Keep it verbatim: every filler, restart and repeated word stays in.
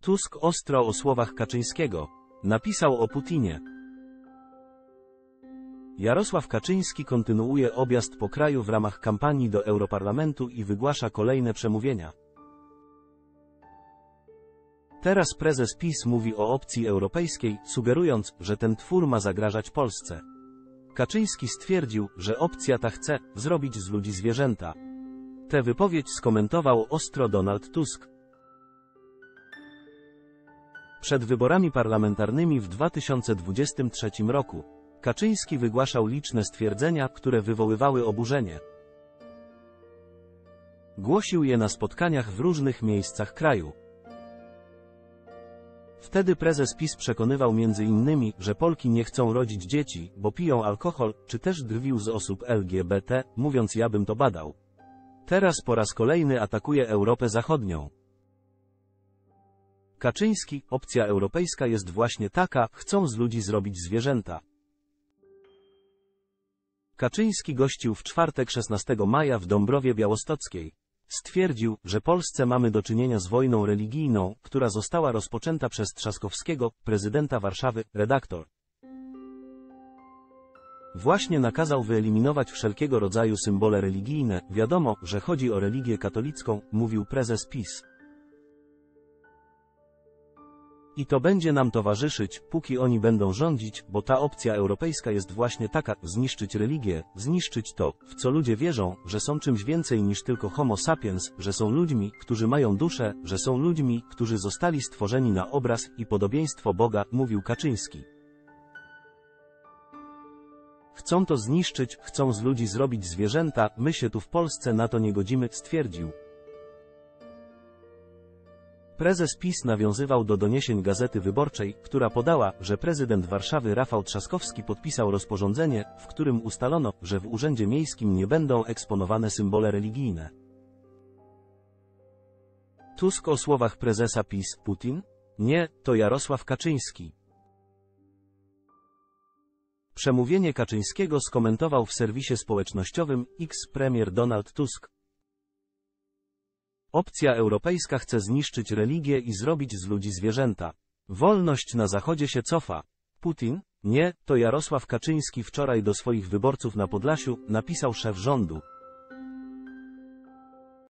Tusk ostro o słowach Kaczyńskiego. Napisał o Putinie. Jarosław Kaczyński kontynuuje objazd po kraju w ramach kampanii do Europarlamentu i wygłasza kolejne przemówienia. Teraz prezes PiS mówi o opcji europejskiej, sugerując, że ten twór ma zagrażać Polsce. Kaczyński stwierdził, że opcja ta chce zrobić z ludzi zwierzęta. Tę wypowiedź skomentował ostro Donald Tusk. Przed wyborami parlamentarnymi w dwa tysiące dwudziestym trzecim roku Kaczyński wygłaszał liczne stwierdzenia, które wywoływały oburzenie. Głosił je na spotkaniach w różnych miejscach kraju. Wtedy prezes PiS przekonywał między innymi, że Polki nie chcą rodzić dzieci, bo piją alkohol, czy też drwił z osób L G B T, mówiąc: ja bym to badał. Teraz po raz kolejny atakuje Europę Zachodnią. Kaczyński: opcja europejska jest właśnie taka, chcą z ludzi zrobić zwierzęta. Kaczyński gościł w czwartek szesnastego maja w Dąbrowie Białostockiej. Stwierdził, że Polsce mamy do czynienia z wojną religijną, która została rozpoczęta przez Trzaskowskiego, prezydenta Warszawy, redaktor. Właśnie nakazał wyeliminować wszelkiego rodzaju symbole religijne, wiadomo, że chodzi o religię katolicką, mówił prezes PiS. I to będzie nam towarzyszyć, póki oni będą rządzić, bo ta opcja europejska jest właśnie taka: zniszczyć religię, zniszczyć to, w co ludzie wierzą, że są czymś więcej niż tylko homo sapiens, że są ludźmi, którzy mają duszę, że są ludźmi, którzy zostali stworzeni na obraz i podobieństwo Boga, mówił Kaczyński. Chcą to zniszczyć, chcą z ludzi zrobić zwierzęta, my się tu w Polsce na to nie godzimy, stwierdził. Prezes PiS nawiązywał do doniesień Gazety Wyborczej, która podała, że prezydent Warszawy Rafał Trzaskowski podpisał rozporządzenie, w którym ustalono, że w urzędzie miejskim nie będą eksponowane symbole religijne. Tusk o słowach prezesa PiS: Putin? Nie, to Jarosław Kaczyński. Przemówienie Kaczyńskiego skomentował w serwisie społecznościowym X premier Donald Tusk. Opcja europejska chce zniszczyć religię i zrobić z ludzi zwierzęta. Wolność na Zachodzie się cofa. Putin? Nie, to Jarosław Kaczyński wczoraj do swoich wyborców na Podlasiu, napisał szef rządu.